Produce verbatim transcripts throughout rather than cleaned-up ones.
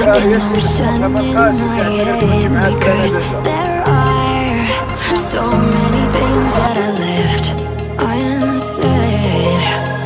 motion in my head because there are so many things that I left unsaid.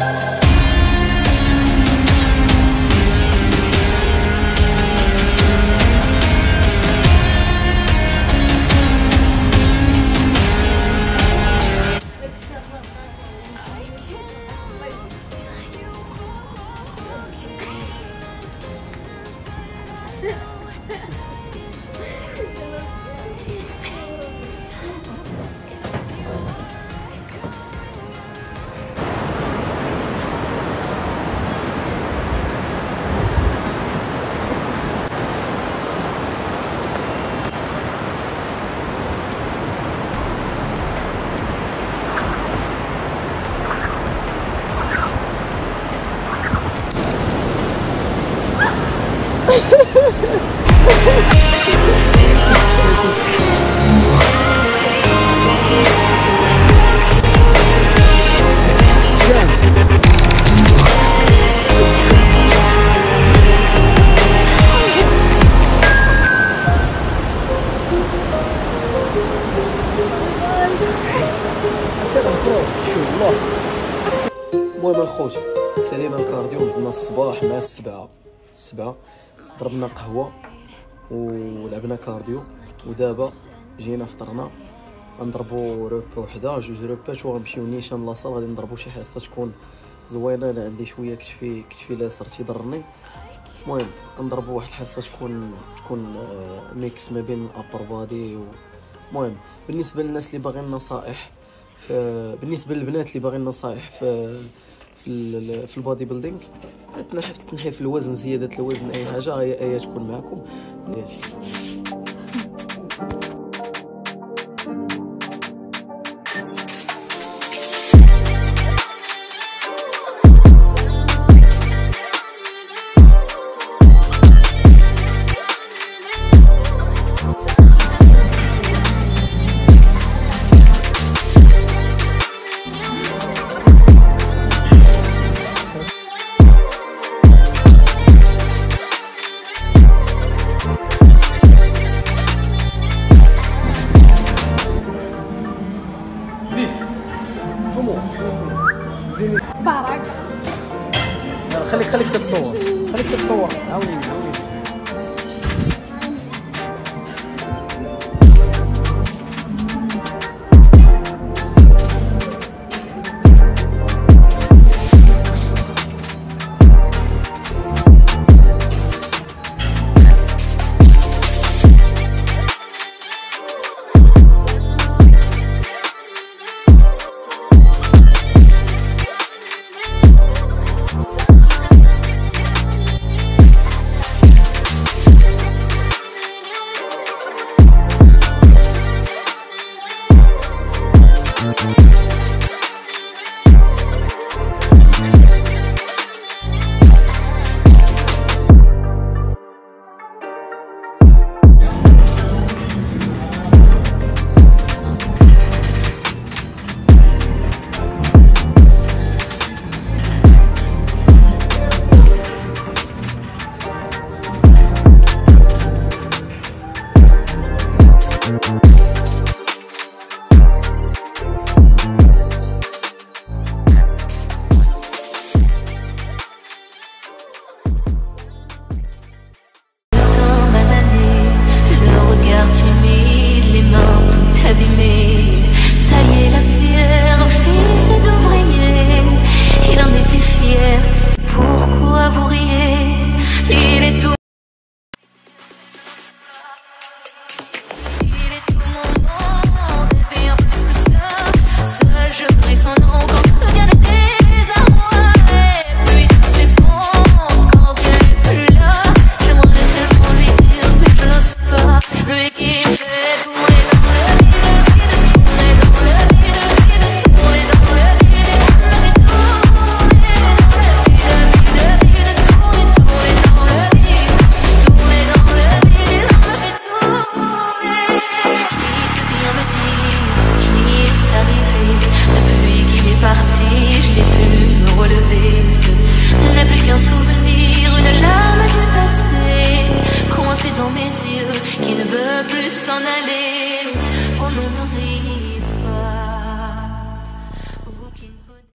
المهم الخوت سالينا الكارديو بدنا الصباح مع السبعة السبعة ضربنا قهوة ولعبنا كارديو، ودابا جينا فطرنا غنضربو روبا وحده جوج روبات وغنمشيو نيشان لاصال غادي نضربو شي حصه تكون زوينه. انا عندي شويه كتفي كتفي اليسار تيضرني، المهم كنضربو واحد الحصه تكون تكون ميكس ما بين ابر بادي. المهم بالنسبه للناس اللي باغيين نصائح، بالنسبه للبنات اللي باغيين نصائح في في في البادي بيلدينغ، تنحي تنحي في الوزن، زياده الوزن، اي حاجه هي ايه تكون معكم نياتي. بارك خليك خليك تتصور خليك تتصور عاوني عاوني. plus s'en aller.